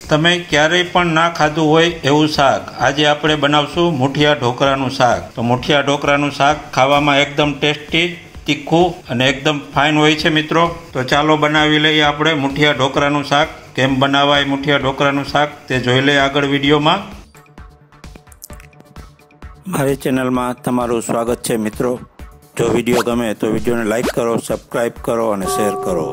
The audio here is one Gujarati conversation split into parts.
તમે ક્યારેય પણ ના ખાધું હોય એવું શાક આજે આપણે બનાવશું મુઠિયા ઢોકળાનું શાક। તો મુઠિયા ઢોકળાનું શાક ખાવામાં એકદમ ટેસ્ટી, તીખું અને એકદમ ફાઇન હોય છે મિત્રો। તો ચાલો બનાવી લઈએ આપણે મુઠિયા ઢોકળાનું શાક। કેમ બનાવાય મુઠિયા ઢોકળાનું શાક તે જોઈ લઈએ આગળ વિડીયોમાં। મારી ચેનલમાં તમારું સ્વાગત છે મિત્રો। જો વિડીયો ગમે તો વિડીયોને લાઈક કરો, સબસ્ક્રાઈબ કરો અને શેર કરો।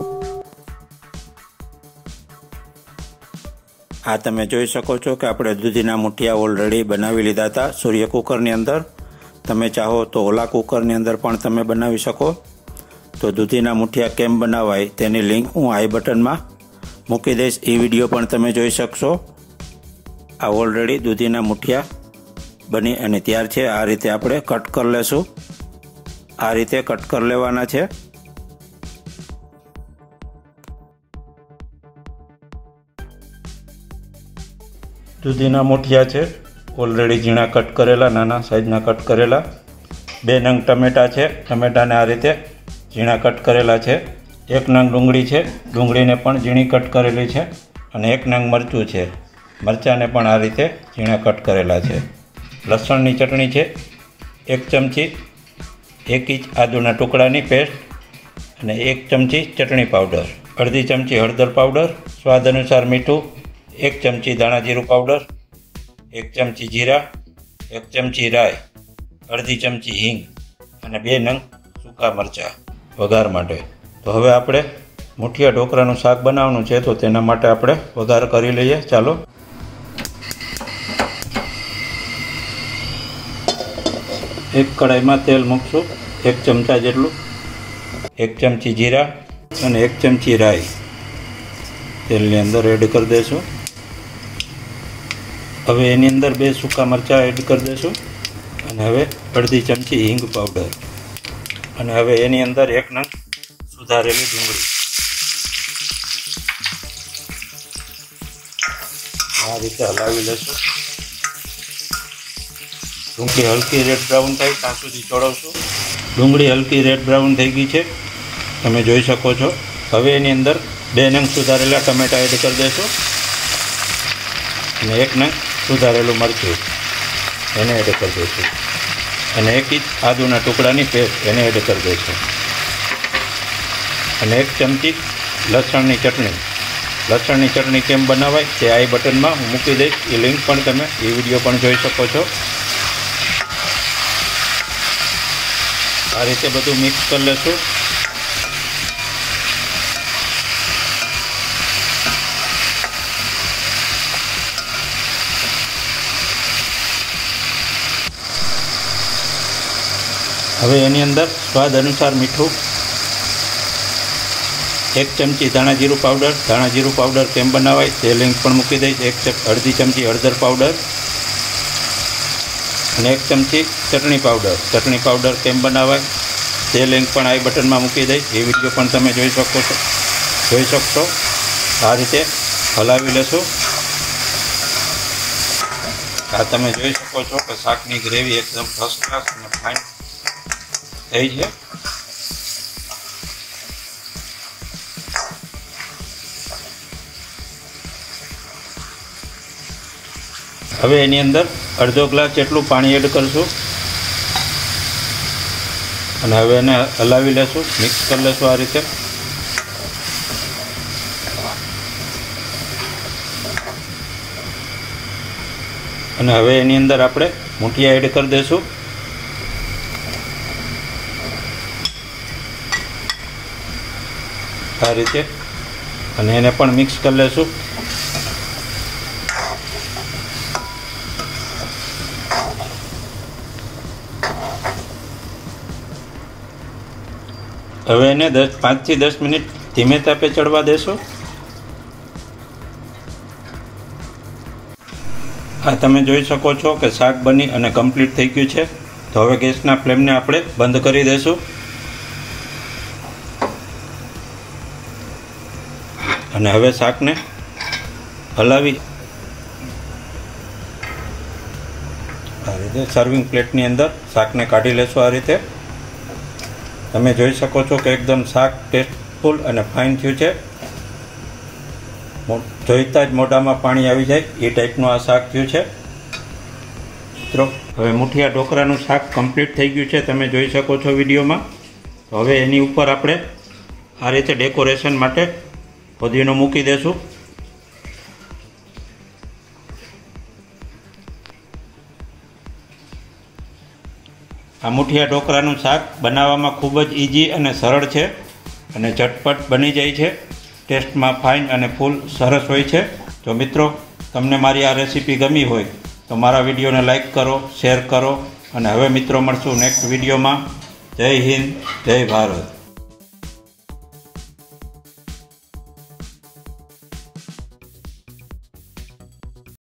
આ તમે જોઈ શકો છો કે આપણે દૂધીના મુઠિયા ઓલરેડી બનાવી લીધા હતા સૂર્ય કુકરની અંદર। તમે ચાહો તો ઓલા કુકરની અંદર પણ તમે બનાવી શકો। તો દૂધીના મુઠિયા કેમ બનાવાય તેની લિંક હું આઈ બટનમાં મૂકી દઈશ, એ વિડીયો પણ તમે જોઈ શકશો। આ ઓલરેડી દૂધીના મુઠિયા બની અને તૈયાર છે। આ રીતે આપણે કટ કરી લેશું, આ રીતે કટ કરી લેવાના છે। દૂધીના મુઠિયા છે ઓલરેડી ઝીણા કટ કરેલા, નાના સાઈઝના કટ કરેલા। 2 નંગ ટમેટા છે, ટમેટાને આ રીતે ઝીણા કટ કરેલા છે। 1 નંગ ડુંગળી છે, ડુંગળીને પણ ઝીણી કટ કરેલી છે। અને 1 નંગ મરચું છે, મરચાંને પણ આ રીતે ઝીણા કટ કરેલા છે। લસણની ચટણી છે 1 ચમચી, 1 ઇંચ આદુના ટુકડાની પેસ્ટ અને 1 ચમચી ચટણી પાવડર, અડધી ચમચી હળદર પાવડર, સ્વાદ અનુસાર મીઠું, 1 ચમચી ધાણા જીરું પાવડર, 1 ચમચી જીરા, 1 ચમચી રાઈ, અડધી ચમચી હિંગ અને 2 નંગ સૂકા મરચાં વઘાર માટે। તો હવે આપણે મુઠિયા ઢોકળાનું શાક બનાવવાનું છે, તો તેના માટે આપણે વઘાર કરી લઈએ। ચાલો, એક કઢાઈમાં તેલ મૂકશું 1 ચમચા જેટલું, 1 ચમચી જીરા અને 1 ચમચી રાઈ તેલની અંદર એડ કરી દઈશું। હવે એની અંદર 2 સૂકા મરચાં એડ કરી દઈશું અને હવે અડધી ચમચી હિંગ પાવડર અને હવે એની અંદર 1 નંગ સુધારેલી ડુંગળી આ રીતે હલાવી લઈશું। ડુંગળી હલકી રેડ બ્રાઉન થાય ત્યાં સુધી ચોળવશું। ડુંગળી હલકી રેડ બ્રાઉન થઈ ગઈ છે, તમે જોઈ શકો છો। હવે એની અંદર 2 નંગ સુધારેલા ટમેટા એડ કરી દઈશું અને 1 નંગ સુધારેલું મરચું એને એડ કરી દઈશું અને 1 ઇંચ આદુના ટુકડાની પેસ્ટ એને એડ કરી દઈશું અને 1 ચમચી લસણની ચટણી। લસણની ચટણી કેમ બનાવાય તે આઈ બટનમાં હું મૂકી દઈશ, એ લિંક પણ તમે એ વિડીયો પણ જોઈ શકો છો। આ રીતે બધું મિક્સ કરી લેશું। હવે એની અંદર સ્વાદ અનુસાર મીઠું, 1 ચમચી ધાણા જીરું પાવડર। ધાણા જીરું પાવડર કેમ બનાવાય તે લિંક પણ મૂકી દઈશ। અડધી ચમચી હળદર પાવડર અને 1 ચમચી ચટણી પાવડર। ચટણી પાવડર કેમ બનાવાય તે લિંક પણ આઈ બટનમાં મૂકી દઈશ, એ વિડીયો પણ તમે જોઈ શકશો। આ રીતે હલાવી લેશું। આ તમે જોઈ શકો છો કે શાકની ગ્રેવી એકદમ ફર્સ્ટ ક્લાસ અને ફાઇન થઈ છે। હવે એની અંદર અડધો ગ્લાસ જેટલું પાણી એડ કરશું અને હવે એને હલાવી લેશું, મિક્સ કરી લેશું આ રીતે। અને હવે એની અંદર આપણે મુઠિયા એડ કરી દઈશું। આ રીતે અને એને પણ મિક્સ કરી લેશું। હવે એને 5 થી 10 મિનિટ ધીમે તાપે ચડવા દેશો। આ તમે જોઈ શકો છો કે શાક બની અને કમ્પ્લીટ થઈ ગયું છે। તો હવે ગેસના ફ્લેમને આપણે બંધ કરી દઈશું અને હવે શાકને હલાવી આ રીતે સર્વિંગ પ્લેટની અંદર શાકને કાઢી લેશું। આ રીતે તમે જોઈ શકો છો કે એકદમ શાક ટેસ્ટફુલ અને ફાઇન થયું છે। જોઈતા જ મોઢામાં પાણી આવી જાય એ ટાઈપનું આ શાક થયું છે મિત્રો. હવે મુઠિયા ઢોકળાનું શાક કમ્પ્લીટ થઈ ગયું છે, તમે જોઈ શકો છો વિડીયોમાં. તો હવે એની ઉપર આપણે આ રીતે ડેકોરેશન માટે ફુદીનો મૂકી દેશું. આ મુઠિયા ઢોકળાનું શાક બનાવવામાં ખૂબ જ ઇઝી અને સરળ છે અને ઝટપટ બની જાય છે. ટેસ્ટમાં ફાઇન અને ફૂલ સરસ હોય છે. જો મિત્રો તમને મારી આ રેસીપી ગમી હોય તો મારા વિડીયોને લાઈક કરો, શેર કરો અને હવે મિત્રો મળશું નેક્સ્ટ વિડીયોમાં. જય હિન્દ, જય ભારત.